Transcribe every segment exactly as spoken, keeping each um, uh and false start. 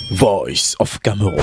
Voice of Cameroun,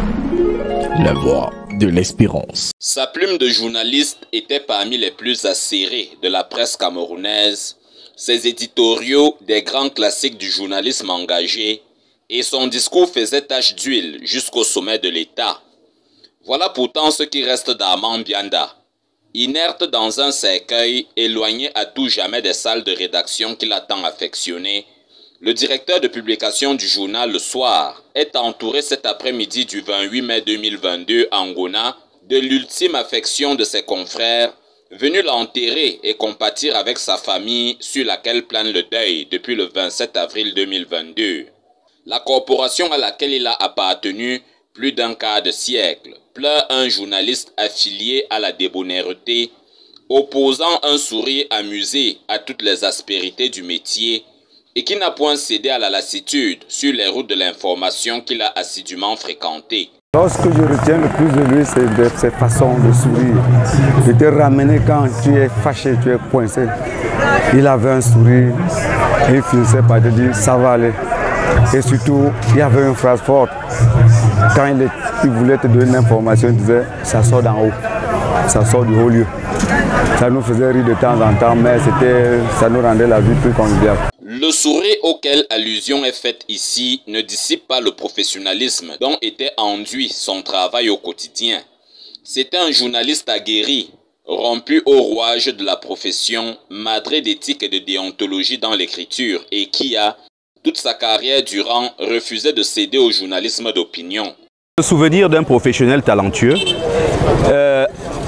la voix de l'espérance. Sa plume de journaliste était parmi les plus acérées de la presse camerounaise, ses éditoriaux des grands classiques du journalisme engagé et son discours faisait tache d'huile jusqu'au sommet de l'État. Voilà pourtant ce qui reste d'Armand Bianda, inerte dans un cercueil, éloigné à tout jamais des salles de rédaction qu'il a tant affectionnées. Le directeur de publication du journal Le Soir est entouré cet après-midi du vingt-huit mai deux mille vingt-deux à Ngona de l'ultime affection de ses confrères, venus l'enterrer et compatir avec sa famille sur laquelle plane le deuil depuis le vingt-sept avril deux mille vingt-deux. La corporation à laquelle il a appartenu plus d'un quart de siècle pleure un journaliste affilié à la débonnaire-té, opposant un sourire amusé à toutes les aspérités du métier, et qui n'a point cédé à la lassitude sur les routes de l'information qu'il a assidûment fréquentées. Ce que je retiens le plus de lui, c'est de ses façons de sourire. De te ramener quand tu es fâché, tu es coincé. Il avait un sourire et il finissait par te dire ça va aller. Et surtout, il y avait une phrase forte. Quand il, est, il voulait te donner une information, il disait ça sort d'en haut, ça sort du haut lieu. Ça nous faisait rire de temps en temps, mais ça nous rendait la vie plus conviviale. Le sourire auquel allusion est faite ici ne dissipe pas le professionnalisme dont était enduit son travail au quotidien. C'était un journaliste aguerri, rompu au rouage de la profession, madré d'éthique et de déontologie dans l'écriture et qui a, toute sa carrière durant, refusé de céder au journalisme d'opinion. Le souvenir d'un professionnel talentueux, euh,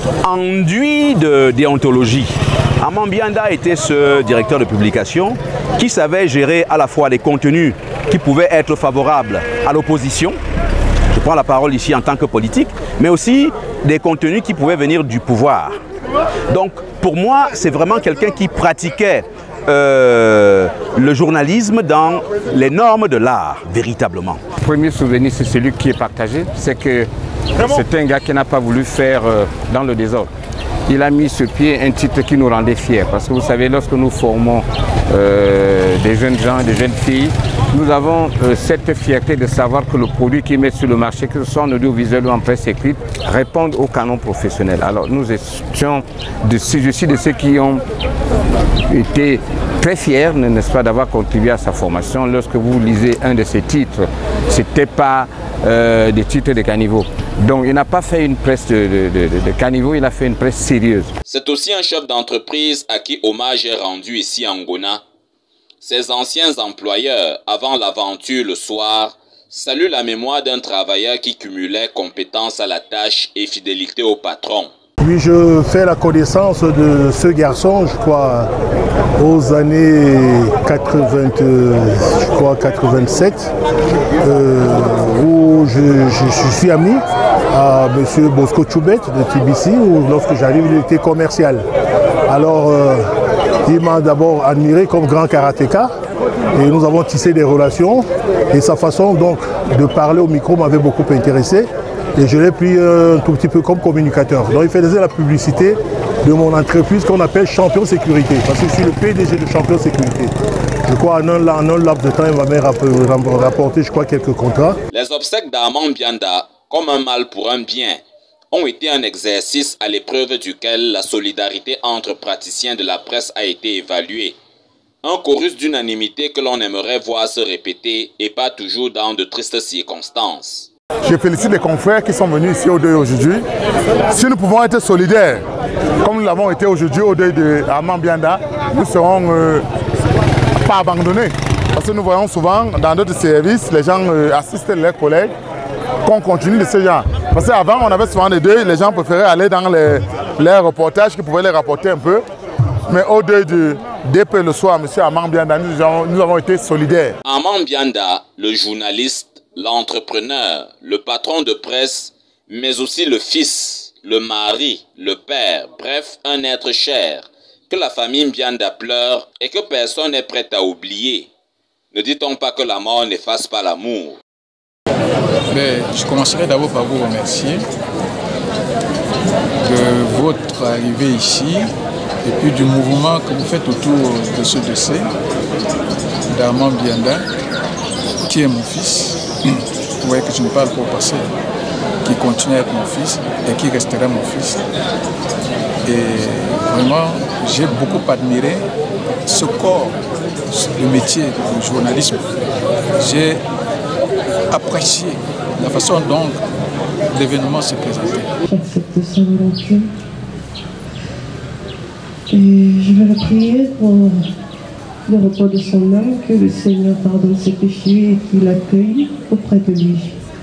enduit de déontologie. Armand Bianda était ce directeur de publication qui savait gérer à la fois les contenus qui pouvaient être favorables à l'opposition, je prends la parole ici en tant que politique, mais aussi des contenus qui pouvaient venir du pouvoir. Donc pour moi, c'est vraiment quelqu'un qui pratiquait euh, le journalisme dans les normes de l'art, véritablement. Le premier souvenir, c'est celui qui est partagé, c'est que c'est un gars qui n'a pas voulu faire euh, dans le désordre. Il a mis sur pied un titre qui nous rendait fiers. Parce que vous savez, lorsque nous formons euh, des jeunes gens, des jeunes filles, nous avons euh, cette fierté de savoir que le produit qu'ils mettent sur le marché, que ce soit en audiovisuel ou en presse écrite, répondent au canon professionnel. Alors nous étions, de, je suis de ceux qui ont été très fiers, n'est-ce pas, d'avoir contribué à sa formation. Lorsque vous lisez un de ses titres, ce n'était pas euh, des titres de caniveau. Donc il n'a pas fait une presse de, de, de, de caniveau, il a fait une presse sérieuse. C'est aussi un chef d'entreprise à qui hommage est rendu ici à Ngona. Ses anciens employeurs, avant l'aventure Le Soir, saluent la mémoire d'un travailleur qui cumulait compétence à la tâche et fidélité au patron. Oui, je fais la connaissance de ce garçon, je crois, aux années quatre-vingt, je crois quatre-vingt-sept, euh, où je, je, je suis ami à M. Bosco Choubet de T B C, où lorsque j'arrive, il était commercial. Alors, euh, il m'a d'abord admiré comme grand karatéka, et nous avons tissé des relations, et sa façon donc de parler au micro m'avait beaucoup intéressé. Et je l'ai pris un tout petit peu comme communicateur. Donc il faisait la publicité de mon entreprise qu'on appelle Champion Sécurité. Parce que je suis le P D G de Champion Sécurité. Je crois en un, en un laps de temps, il m'a même rapporté, je crois, quelques contrats. Les obsèques d'Armand Bianda, comme un mal pour un bien, ont été un exercice à l'épreuve duquel la solidarité entre praticiens de la presse a été évaluée. Un chorus d'unanimité que l'on aimerait voir se répéter et pas toujours dans de tristes circonstances. Je félicite les confrères qui sont venus ici au deuil aujourd'hui. Si nous pouvons être solidaires, comme nous l'avons été aujourd'hui au deuil de Armand Bianda, nous ne serons euh, pas abandonnés. Parce que nous voyons souvent dans d'autres services, les gens euh, assistent leurs collègues, qu'on continue de ce genre. Parce qu'avant, on avait souvent des deuils, les gens préféraient aller dans les, les reportages qui pouvaient les rapporter un peu. Mais au deuil de D P Le Soir, M. Armand Bianda, nous avons, nous avons été solidaires. Armand Bianda, le journaliste, l'entrepreneur, le patron de presse, mais aussi le fils, le mari, le père, bref, un être cher, que la famille Bianda pleure et que personne n'est prêt à oublier. Ne dit-on pas que la mort n'efface pas l'amour? Ben, je commencerai d'abord par vous remercier de votre arrivée ici et puis du mouvement que vous faites autour de ce décès d'Armand Bianda, qui est mon fils. vous voyez que je ne parle pas au passé, qui continue à être mon fils et qui restera mon fils. Et vraiment, j'ai beaucoup admiré ce corps, le métier du journalisme. J'ai apprécié la façon dont l'événement s'est présenté. J'accepte sa volonté. Et je vais le prier pour le repos de son âme, que le Seigneur pardonne ses péchés et qu'il l'accueille auprès de lui.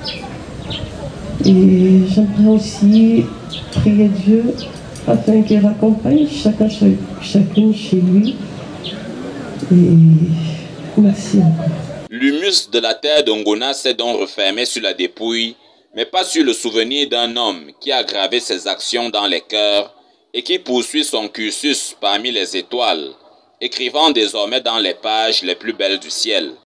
Et j'aimerais aussi prier Dieu afin qu'il raccompagne chacun, chacune chez lui. Et merci encore. L'humus de la terre d'Ongona s'est donc refermé sur la dépouille, mais pas sur le souvenir d'un homme qui a gravé ses actions dans les cœurs et qui poursuit son cursus parmi les étoiles, écrivant désormais dans les pages les plus belles du ciel.